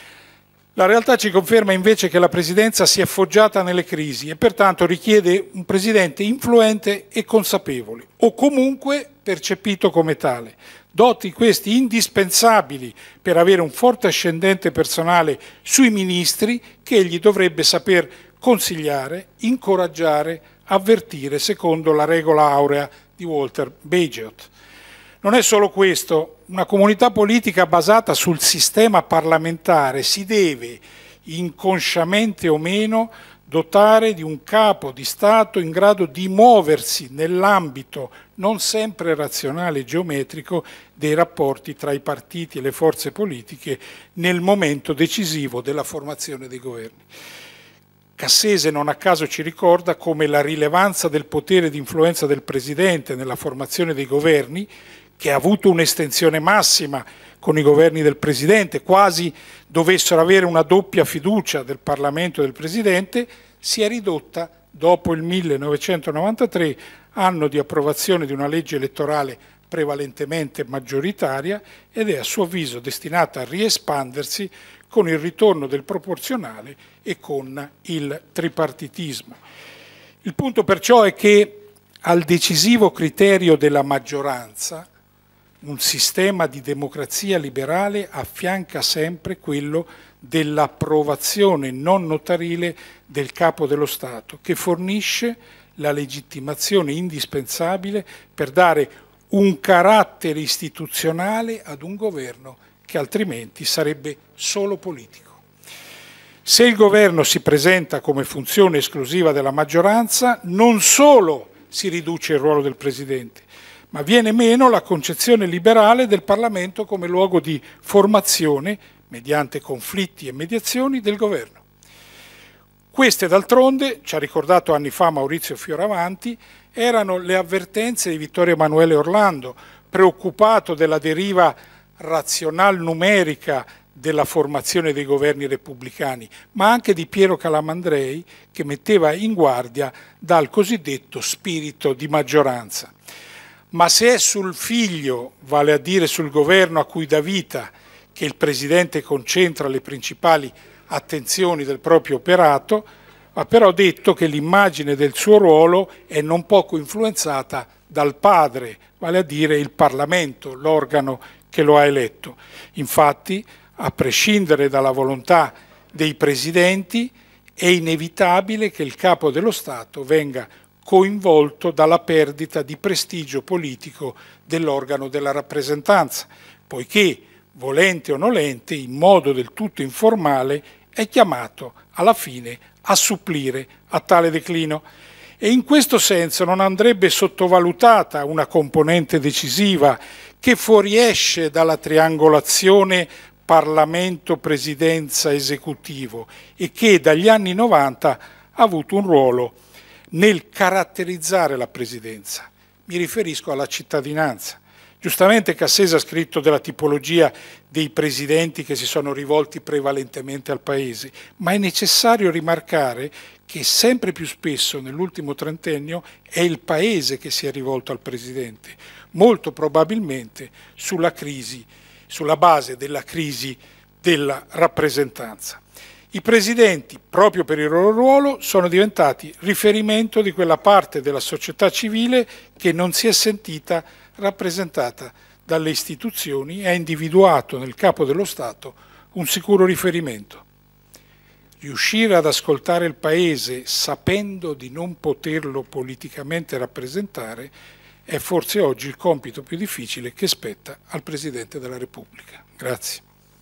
La realtà ci conferma invece che la Presidenza si è foggiata nelle crisi e pertanto richiede un Presidente influente e consapevole, o comunque percepito come tale. Doti questi indispensabili per avere un forte ascendente personale sui ministri che egli dovrebbe saper consigliare, incoraggiare, avvertire secondo la regola aurea di Walter Bagehot. Non è solo questo, una comunità politica basata sul sistema parlamentare si deve, inconsciamente o meno, dotare di un capo di Stato in grado di muoversi nell'ambito non sempre razionale e geometrico dei rapporti tra i partiti e le forze politiche nel momento decisivo della formazione dei governi. Cassese non a caso ci ricorda come la rilevanza del potere di influenza del Presidente nella formazione dei governi, che ha avuto un'estensione massima con i governi del Presidente, quasi dovessero avere una doppia fiducia del Parlamento e del Presidente, si è ridotta dopo il 1993, anno di approvazione di una legge elettorale prevalentemente maggioritaria ed è a suo avviso destinata a riespandersi con il ritorno del proporzionale e con il tripartitismo. Il punto perciò è che al decisivo criterio della maggioranza un sistema di democrazia liberale affianca sempre quello dell'approvazione non notarile del Capo dello Stato, che fornisce la legittimazione indispensabile per dare un carattere istituzionale ad un governo che altrimenti sarebbe solo politico. Se il governo si presenta come funzione esclusiva della maggioranza, non solo si riduce il ruolo del Presidente, ma viene meno la concezione liberale del Parlamento come luogo di formazione, mediante conflitti e mediazioni, del governo. Queste, d'altronde, ci ha ricordato anni fa Maurizio Fioravanti, erano le avvertenze di Vittorio Emanuele Orlando, preoccupato della deriva razional numerica della formazione dei governi repubblicani, ma anche di Piero Calamandrei, che metteva in guardia dal cosiddetto spirito di maggioranza. Ma se è sul figlio, vale a dire sul governo a cui dà vita, che il Presidente concentra le principali attenzioni del proprio operato, ha però detto che l'immagine del suo ruolo è non poco influenzata dal padre, vale a dire il Parlamento, l'organo che lo ha eletto. Infatti, a prescindere dalla volontà dei presidenti, è inevitabile che il Capo dello Stato venga coinvolto dalla perdita di prestigio politico dell'organo della rappresentanza, poiché, volente o nolente, in modo del tutto informale, è chiamato alla fine a supplire a tale declino. E in questo senso non andrebbe sottovalutata una componente decisiva che fuoriesce dalla triangolazione Parlamento-Presidenza-Esecutivo e che dagli anni 90 ha avuto un ruolo nel caratterizzare la Presidenza. Mi riferisco alla cittadinanza. Giustamente Cassese ha scritto della tipologia dei presidenti che si sono rivolti prevalentemente al Paese, ma è necessario rimarcare che sempre più spesso nell'ultimo trentennio è il Paese che si è rivolto al Presidente, molto probabilmente sulla base della crisi della rappresentanza. I presidenti, proprio per il loro ruolo, sono diventati riferimento di quella parte della società civile che non si è sentita rappresentata dalle istituzioni e ha individuato nel Capo dello Stato un sicuro riferimento. Riuscire ad ascoltare il Paese sapendo di non poterlo politicamente rappresentare è forse oggi il compito più difficile che spetta al Presidente della Repubblica. Grazie.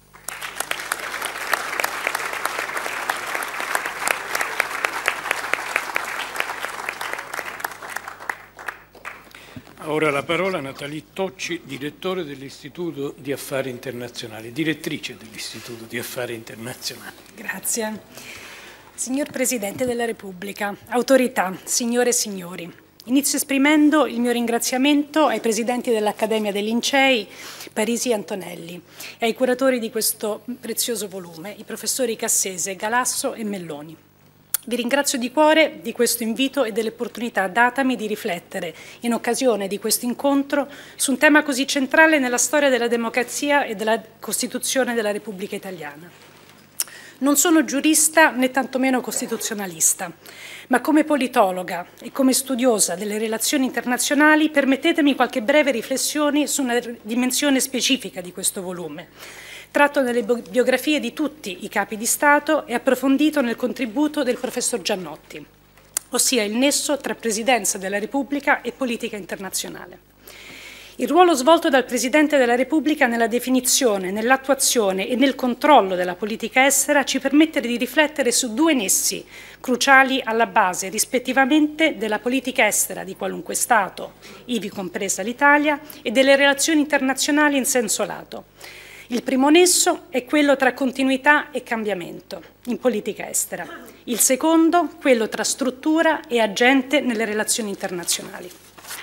Ora la parola a Nathalie Tocci, direttore dell'Istituto di Affari Internazionali, direttrice dell'Istituto di Affari Internazionali. Grazie. Signor Presidente della Repubblica, autorità, signore e signori, inizio esprimendo il mio ringraziamento ai Presidenti dell'Accademia dei Lincei, Parisi e Antonelli, e ai curatori di questo prezioso volume, i professori Cassese, Galasso e Melloni. Vi ringrazio di cuore di questo invito e dell'opportunità datami di riflettere, in occasione di questo incontro, su un tema così centrale nella storia della democrazia e della Costituzione della Repubblica Italiana. Non sono giurista né tantomeno costituzionalista, ma come politologa e come studiosa delle relazioni internazionali permettetemi qualche breve riflessione su una dimensione specifica di questo volume, tratto nelle biografie di tutti i capi di Stato e approfondito nel contributo del professor Giannotti, ossia il nesso tra Presidenza della Repubblica e politica internazionale. Il ruolo svolto dal Presidente della Repubblica nella definizione, nell'attuazione e nel controllo della politica estera ci permette di riflettere su due nessi cruciali alla base, rispettivamente, della politica estera di qualunque Stato, ivi compresa l'Italia, e delle relazioni internazionali in senso lato. Il primo nesso è quello tra continuità e cambiamento in politica estera. Il secondo, quello tra struttura e agente nelle relazioni internazionali.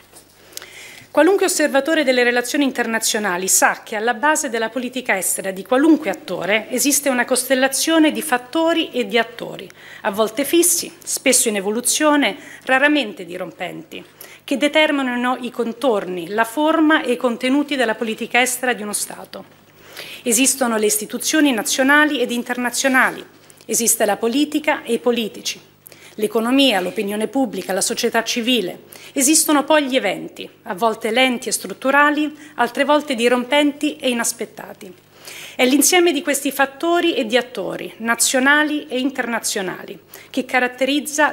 Qualunque osservatore delle relazioni internazionali sa che alla base della politica estera di qualunque attore esiste una costellazione di fattori e di attori, a volte fissi, spesso in evoluzione, raramente dirompenti, che determinano i contorni, la forma e i contenuti della politica estera di uno Stato. Esistono le istituzioni nazionali ed internazionali, esiste la politica e i politici, l'economia, l'opinione pubblica, la società civile. Esistono poi gli eventi, a volte lenti e strutturali, altre volte dirompenti e inaspettati. È l'insieme di questi fattori e di attori, nazionali e internazionali, che caratterizza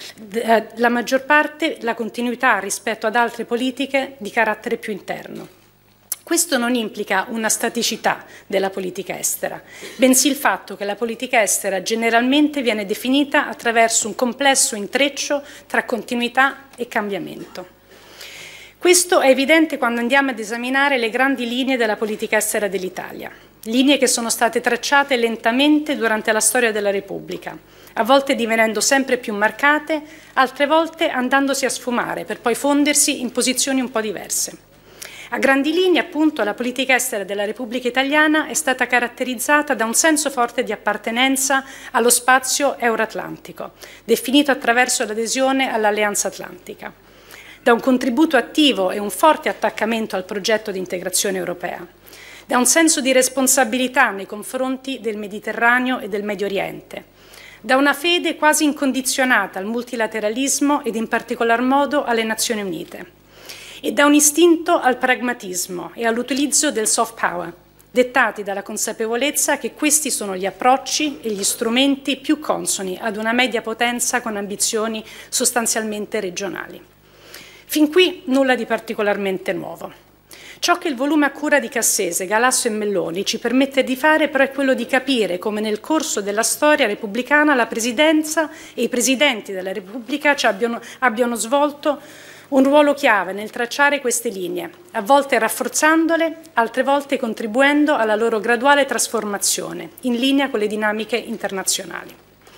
la maggior parte la continuità rispetto ad altre politiche di carattere più interno. Questo non implica una staticità della politica estera, bensì il fatto che la politica estera generalmente viene definita attraverso un complesso intreccio tra continuità e cambiamento. Questo è evidente quando andiamo ad esaminare le grandi linee della politica estera dell'Italia, linee che sono state tracciate lentamente durante la storia della Repubblica, a volte divenendo sempre più marcate, altre volte andandosi a sfumare per poi fondersi in posizioni un po' diverse. A grandi linee, appunto, la politica estera della Repubblica Italiana è stata caratterizzata da un senso forte di appartenenza allo spazio euroatlantico, definito attraverso l'adesione all'Alleanza Atlantica, da un contributo attivo e un forte attaccamento al progetto di integrazione europea, da un senso di responsabilità nei confronti del Mediterraneo e del Medio Oriente, da una fede quasi incondizionata al multilateralismo ed in particolar modo alle Nazioni Unite, e da un istinto al pragmatismo e all'utilizzo del soft power, dettati dalla consapevolezza che questi sono gli approcci e gli strumenti più consoni ad una media potenza con ambizioni sostanzialmente regionali. Fin qui nulla di particolarmente nuovo. Ciò che il volume a cura di Cassese, Galasso e Melloni ci permette di fare però è quello di capire come nel corso della storia repubblicana la Presidenza e i Presidenti della Repubblica abbiano svolto un ruolo chiave nel tracciare queste linee, a volte rafforzandole, altre volte contribuendo alla loro graduale trasformazione, in linea con le dinamiche internazionali.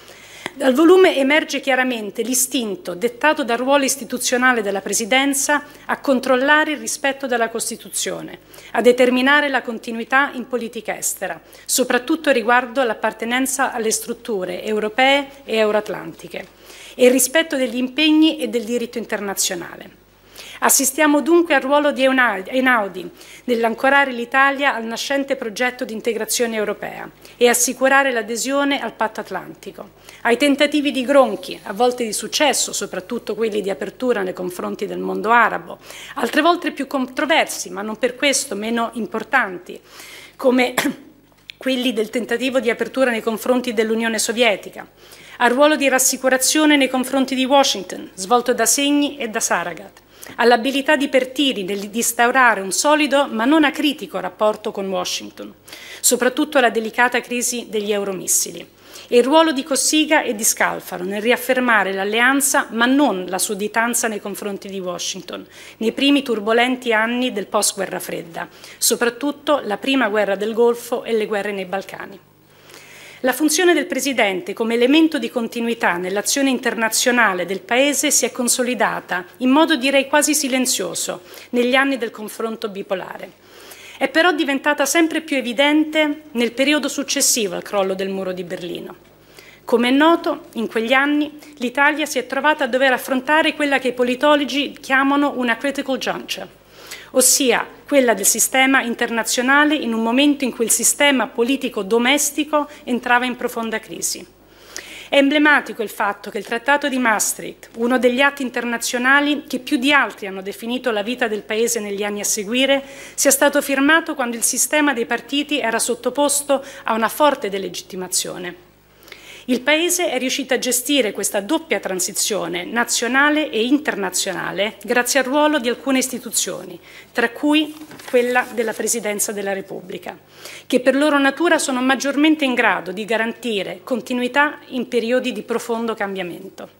Dal volume emerge chiaramente l'istinto, dettato dal ruolo istituzionale della Presidenza, a controllare il rispetto della Costituzione, a determinare la continuità in politica estera, soprattutto riguardo all'appartenenza alle strutture europee e euroatlantiche, e il rispetto degli impegni e del diritto internazionale. Assistiamo dunque al ruolo di Einaudi nell'ancorare l'Italia al nascente progetto di integrazione europea e assicurare l'adesione al patto atlantico, ai tentativi di Gronchi, a volte di successo, soprattutto quelli di apertura nei confronti del mondo arabo, altre volte più controversi, ma non per questo meno importanti, come quelli del tentativo di apertura nei confronti dell'Unione Sovietica, al ruolo di rassicurazione nei confronti di Washington, svolto da Segni e da Saragat, all'abilità di Pertini nell'instaurare un solido ma non acritico rapporto con Washington, soprattutto alla delicata crisi degli euromissili, e il ruolo di Cossiga e di Scalfaro nel riaffermare l'alleanza ma non la sudditanza nei confronti di Washington, nei primi turbolenti anni del post-guerra fredda, soprattutto la prima guerra del Golfo e le guerre nei Balcani. La funzione del Presidente come elemento di continuità nell'azione internazionale del Paese si è consolidata, in modo direi quasi silenzioso, negli anni del confronto bipolare. È però diventata sempre più evidente nel periodo successivo al crollo del muro di Berlino. Come è noto, in quegli anni l'Italia si è trovata a dover affrontare quella che i politologi chiamano una critical juncture, ossia quella del sistema internazionale in un momento in cui il sistema politico domestico entrava in profonda crisi. È emblematico il fatto che il Trattato di Maastricht, uno degli atti internazionali che più di altri hanno definito la vita del Paese negli anni a seguire, sia stato firmato quando il sistema dei partiti era sottoposto a una forte delegittimazione. Il Paese è riuscito a gestire questa doppia transizione nazionale e internazionale grazie al ruolo di alcune istituzioni, tra cui quella della Presidenza della Repubblica, che per loro natura sono maggiormente in grado di garantire continuità in periodi di profondo cambiamento.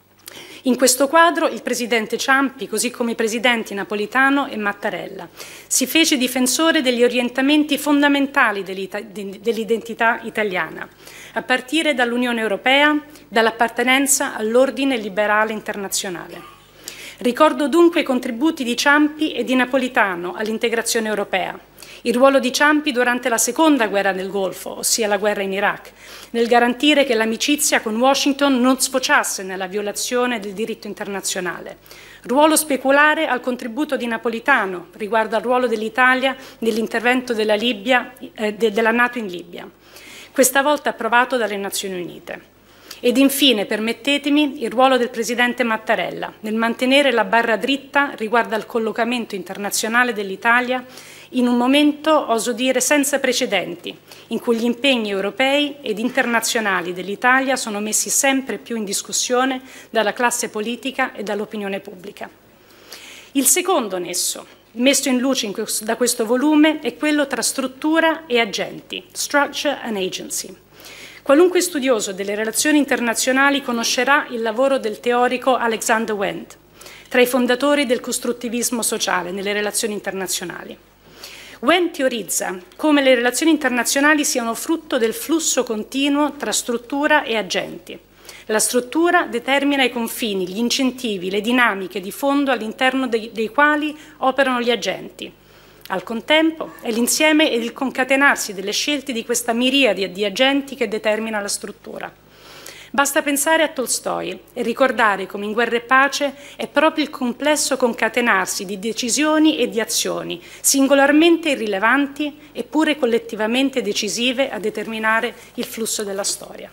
In questo quadro il Presidente Ciampi, così come i Presidenti Napolitano e Mattarella, si fece difensore degli orientamenti fondamentali dell'identità italiana, a partire dall'Unione Europea, dall'appartenenza all'ordine liberale internazionale. Ricordo dunque i contributi di Ciampi e di Napolitano all'integrazione europea, il ruolo di Ciampi durante la seconda guerra del Golfo, ossia la guerra in Iraq, nel garantire che l'amicizia con Washington non sfociasse nella violazione del diritto internazionale. Ruolo speculare al contributo di Napolitano riguardo al ruolo dell'Italia nell'intervento della NATO in Libia, questa volta approvato dalle Nazioni Unite. Ed infine, permettetemi, il ruolo del Presidente Mattarella nel mantenere la barra dritta riguardo al collocamento internazionale dell'Italia in un momento, oso dire, senza precedenti, in cui gli impegni europei ed internazionali dell'Italia sono messi sempre più in discussione dalla classe politica e dall'opinione pubblica. Il secondo nesso, messo in luce da questo volume, è quello tra struttura e agenti, structure and agency. Qualunque studioso delle relazioni internazionali conoscerà il lavoro del teorico Alexander Wendt, tra i fondatori del costruttivismo sociale nelle relazioni internazionali. Wendt teorizza come le relazioni internazionali siano frutto del flusso continuo tra struttura e agenti. La struttura determina i confini, gli incentivi, le dinamiche di fondo all'interno dei quali operano gli agenti. Al contempo è l'insieme ed il concatenarsi delle scelte di questa miriade di agenti che determina la struttura. Basta pensare a Tolstoi e ricordare come in Guerra e Pace è proprio il complesso concatenarsi di decisioni e di azioni, singolarmente irrilevanti eppure collettivamente decisive a determinare il flusso della storia.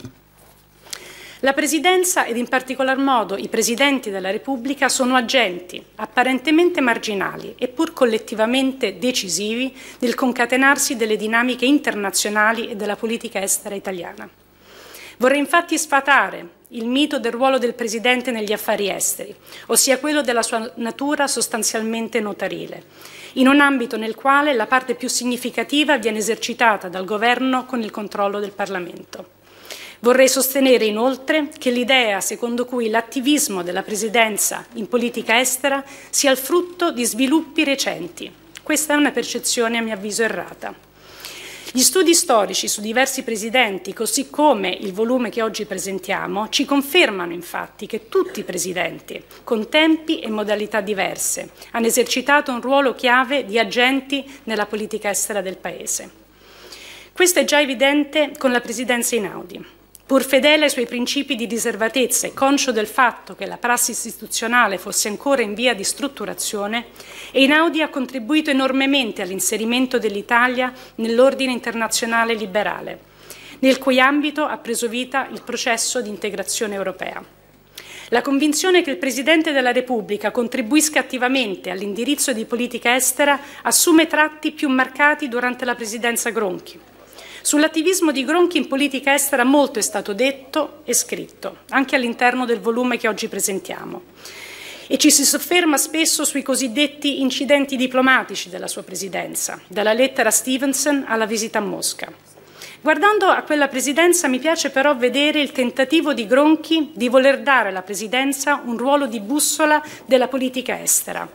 La Presidenza ed in particolar modo i Presidenti della Repubblica sono agenti apparentemente marginali eppur collettivamente decisivi nel concatenarsi delle dinamiche internazionali e della politica estera italiana. Vorrei infatti sfatare il mito del ruolo del Presidente negli affari esteri, ossia quello della sua natura sostanzialmente notarile, in un ambito nel quale la parte più significativa viene esercitata dal Governo con il controllo del Parlamento. Vorrei sostenere inoltre che l'idea secondo cui l'attivismo della Presidenza in politica estera sia il frutto di sviluppi recenti. Questa è una percezione a mio avviso errata. Gli studi storici su diversi presidenti, così come il volume che oggi presentiamo, ci confermano infatti che tutti i presidenti, con tempi e modalità diverse, hanno esercitato un ruolo chiave di agenti nella politica estera del Paese. Questo è già evidente con la Presidenza Einaudi. Pur fedele ai suoi principi di riservatezza e conscio del fatto che la prassi istituzionale fosse ancora in via di strutturazione, Einaudi ha contribuito enormemente all'inserimento dell'Italia nell'ordine internazionale liberale, nel cui ambito ha preso vita il processo di integrazione europea. La convinzione che il Presidente della Repubblica contribuisca attivamente all'indirizzo di politica estera assume tratti più marcati durante la Presidenza Gronchi. Sull'attivismo di Gronchi in politica estera molto è stato detto e scritto, anche all'interno del volume che oggi presentiamo. E ci si sofferma spesso sui cosiddetti incidenti diplomatici della sua presidenza, dalla lettera Stevenson alla visita a Mosca. Guardando a quella presidenza mi piace però vedere il tentativo di Gronchi di voler dare alla presidenza un ruolo di bussola della politica estera,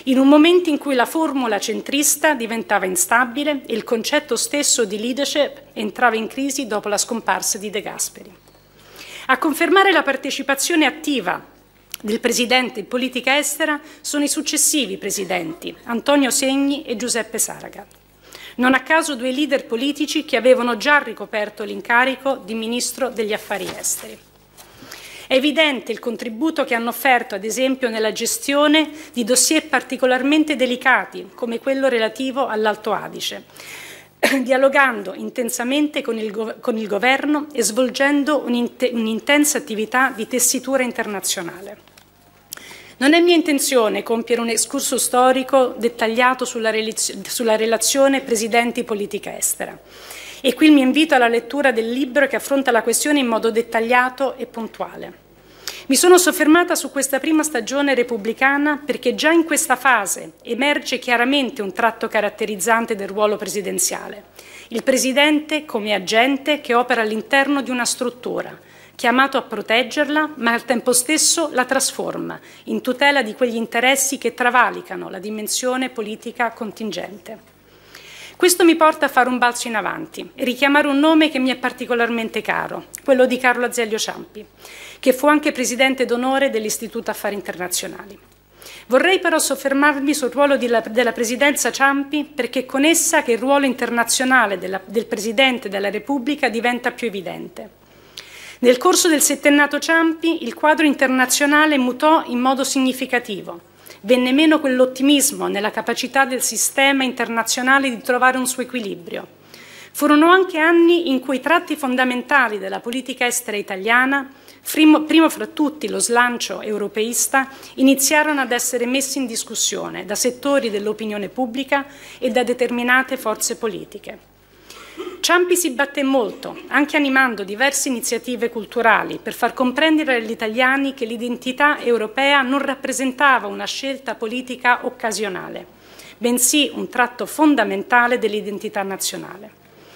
in un momento in cui la formula centrista diventava instabile e il concetto stesso di leadership entrava in crisi dopo la scomparsa di De Gasperi. A confermare la partecipazione attiva del Presidente in politica estera sono i successivi Presidenti, Antonio Segni e Giuseppe Saragat. Non a caso due leader politici che avevano già ricoperto l'incarico di Ministro degli Affari Esteri. È evidente il contributo che hanno offerto, ad esempio, nella gestione di dossier particolarmente delicati, come quello relativo all'Alto Adige, dialogando intensamente con il Governo e svolgendo un'intensa attività di tessitura internazionale. Non è mia intenzione compiere un excursus storico dettagliato sulla relazione Presidenti-politica estera. E qui il mio invito alla lettura del libro che affronta la questione in modo dettagliato e puntuale. Mi sono soffermata su questa prima stagione repubblicana perché già in questa fase emerge chiaramente un tratto caratterizzante del ruolo presidenziale. Il Presidente come agente che opera all'interno di una struttura, chiamato a proteggerla, ma al tempo stesso la trasforma, in tutela di quegli interessi che travalicano la dimensione politica contingente. Questo mi porta a fare un balzo in avanti e richiamare un nome che mi è particolarmente caro, quello di Carlo Azeglio Ciampi, che fu anche Presidente d'onore dell'Istituto Affari Internazionali. Vorrei però soffermarmi sul ruolo della Presidenza Ciampi perché è con essa che il ruolo internazionale del Presidente della Repubblica diventa più evidente. Nel corso del settennato Ciampi il quadro internazionale mutò in modo significativo. Venne meno quell'ottimismo nella capacità del sistema internazionale di trovare un suo equilibrio. Furono anche anni in cui i tratti fondamentali della politica estera italiana, primo fra tutti lo slancio europeista, iniziarono ad essere messi in discussione da settori dell'opinione pubblica e da determinate forze politiche. Ciampi si batté molto, anche animando diverse iniziative culturali, per far comprendere agli italiani che l'identità europea non rappresentava una scelta politica occasionale, bensì un tratto fondamentale dell'identità nazionale.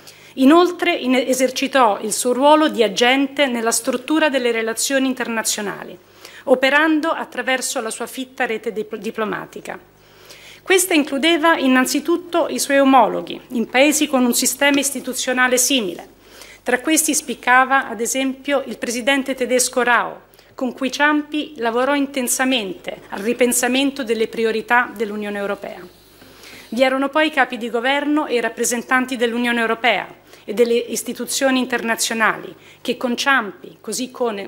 Inoltre esercitò il suo ruolo di agente nella struttura delle relazioni internazionali, operando attraverso la sua fitta rete diplomatica. Questa includeva innanzitutto i suoi omologhi in paesi con un sistema istituzionale simile. Tra questi spiccava, ad esempio, il presidente tedesco Rau, con cui Ciampi lavorò intensamente al ripensamento delle priorità dell'Unione Europea. Vi erano poi i capi di governo e i rappresentanti dell'Unione Europea e delle istituzioni internazionali che con Ciampi, così come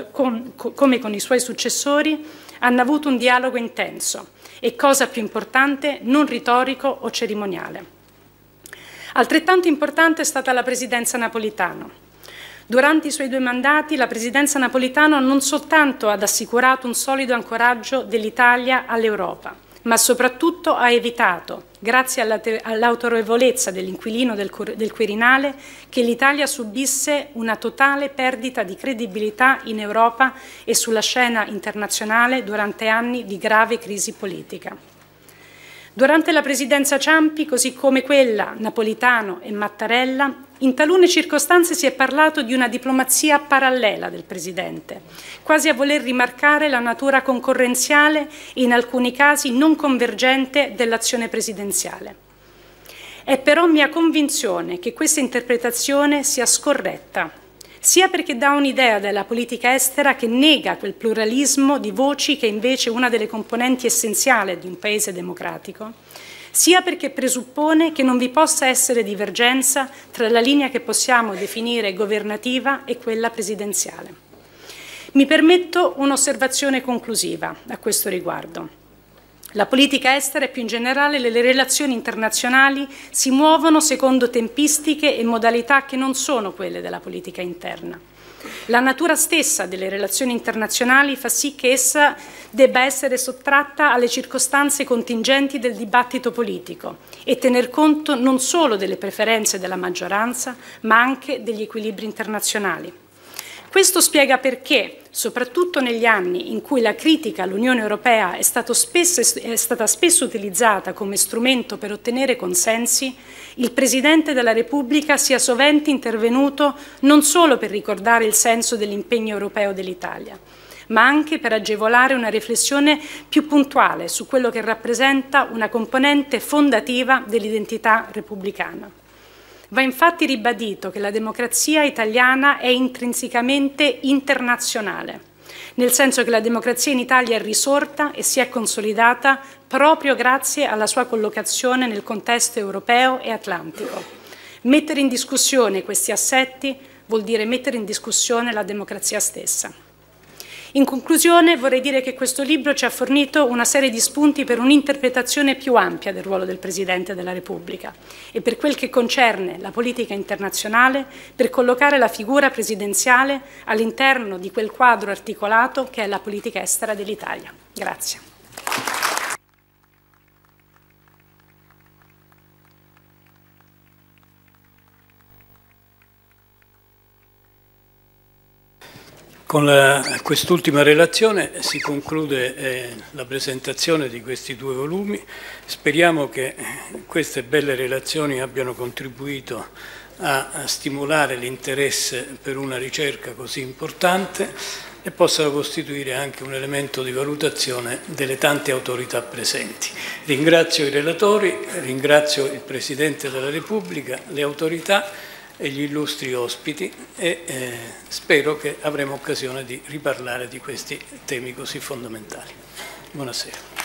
con i suoi successori, hanno avuto un dialogo intenso e, cosa più importante, non retorico o cerimoniale. Altrettanto importante è stata la presidenza Napolitano. Durante i suoi 2 mandati la presidenza Napolitano non soltanto ha assicurato un solido ancoraggio dell'Italia all'Europa, ma soprattutto ha evitato, grazie all'autorevolezza dell'inquilino del Quirinale, che l'Italia subisse una totale perdita di credibilità in Europa e sulla scena internazionale durante anni di grave crisi politica. Durante la presidenza Ciampi, così come quella Napolitano e Mattarella, in talune circostanze si è parlato di una diplomazia parallela del Presidente, quasi a voler rimarcare la natura concorrenziale e in alcuni casi non convergente dell'azione presidenziale. È però mia convinzione che questa interpretazione sia scorretta, sia perché dà un'idea della politica estera che nega quel pluralismo di voci che è invece una delle componenti essenziali di un Paese democratico, sia perché presuppone che non vi possa essere divergenza tra la linea che possiamo definire governativa e quella presidenziale. Mi permetto un'osservazione conclusiva a questo riguardo. La politica estera e più in generale le relazioni internazionali si muovono secondo tempistiche e modalità che non sono quelle della politica interna. La natura stessa delle relazioni internazionali fa sì che essa debba essere sottratta alle circostanze contingenti del dibattito politico e tener conto non solo delle preferenze della maggioranza, ma anche degli equilibri internazionali. Questo spiega perché, soprattutto negli anni in cui la critica all'Unione Europea è stata spesso utilizzata come strumento per ottenere consensi, il Presidente della Repubblica sia sovente intervenuto non solo per ricordare il senso dell'impegno europeo dell'Italia, ma anche per agevolare una riflessione più puntuale su quello che rappresenta una componente fondativa dell'identità repubblicana. Va infatti ribadito che la democrazia italiana è intrinsecamente internazionale, nel senso che la democrazia in Italia è risorta e si è consolidata proprio grazie alla sua collocazione nel contesto europeo e atlantico. Mettere in discussione questi assetti vuol dire mettere in discussione la democrazia stessa. In conclusione, vorrei dire che questo libro ci ha fornito una serie di spunti per un'interpretazione più ampia del ruolo del Presidente della Repubblica e per quel che concerne la politica internazionale, per collocare la figura presidenziale all'interno di quel quadro articolato che è la politica estera dell'Italia. Grazie. Con quest'ultima relazione si conclude la presentazione di questi 2 volumi. Speriamo che queste belle relazioni abbiano contribuito a stimolare l'interesse per una ricerca così importante e possano costituire anche un elemento di valutazione delle tante autorità presenti. Ringrazio i relatori, ringrazio il Presidente della Repubblica, le autorità e gli illustri ospiti e spero che avremo occasione di riparlare di questi temi così fondamentali. Buonasera.